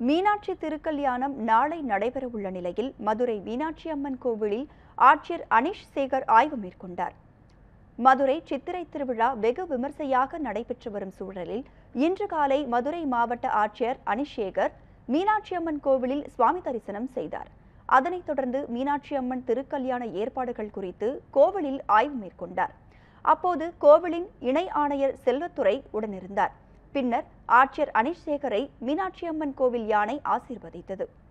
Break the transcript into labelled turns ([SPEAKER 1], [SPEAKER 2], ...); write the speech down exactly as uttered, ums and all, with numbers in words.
[SPEAKER 1] மீனாட்சி திருக்கல்யாணம் நாளை நடைபெறவுள்ள நிலையில் மதுரை மீனாட்சி அம்மன் கோவிலில் ஆட்சியர் அனீஷ் சேகர் ஆய்வு மேற்கொண்டார். மதுரை சித்திரை திருவிழா வெகு விமர்சையாக நடைபெற்று வரும் சூழலில் இன்று காலை மதுரை மாவட்ட ஆட்சியர் அனீஷ் சேகர் மீனாட்சி அம்மன் கோவிலில் சுவாமி தரிசனம் செய்தார். அதனைத் தொடர்ந்து மீனாட்சி அம்மன் திருக்கல்யாண ஏற்பாடுகள் குறித்து கோவிலில் ஆய்வு மேற்கொண்டார். அப்போது கோவிலின் இணை ஆணையர் செல்வத்துறை உடனிருந்தார். பின்னர் ஆட்சியர் அனீஷ் சேகரை மீனாட்சி அம்மன் கோவில் யானை ஆசீர்வதித்தது.